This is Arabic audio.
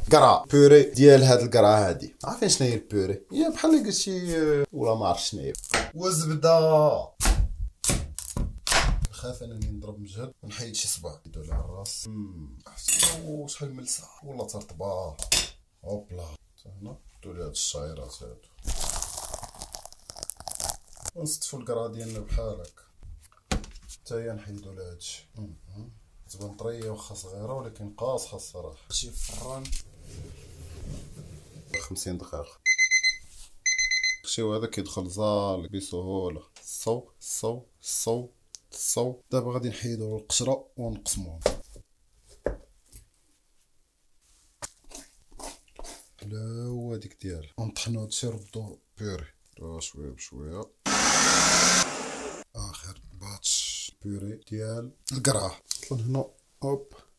قرعه بوري ديال هاد القرعه هادي. عارفين شنو هي البوري؟ هي بحال اللي قلتي ولا ما عرفتش شنو هي. والزبده خاف انني نضرب مجهد ونحيد شي صباع يدو على الراس. عرفتي شحال ملسه ولا ترطبه. هوبلا هنا دولي هاد الشعيرات هادو ونصطفو القرعه ديالنا بحال هكا. حتى هي نحيدو لها هادشي. تبان طريه واخا صغيره ولكن قاصحه الصراحه. شي فران 50 دقيقه. الشيء هذا كيدخل زال بسهوله. صو. دابا غادي نحيدو القشره ونقسموهم. لا هو هذيك ديالها ونطحنو هادشي نردو بيوري شويه بشويه. اخر باتش بيوري ديال القرعه. هنا هوب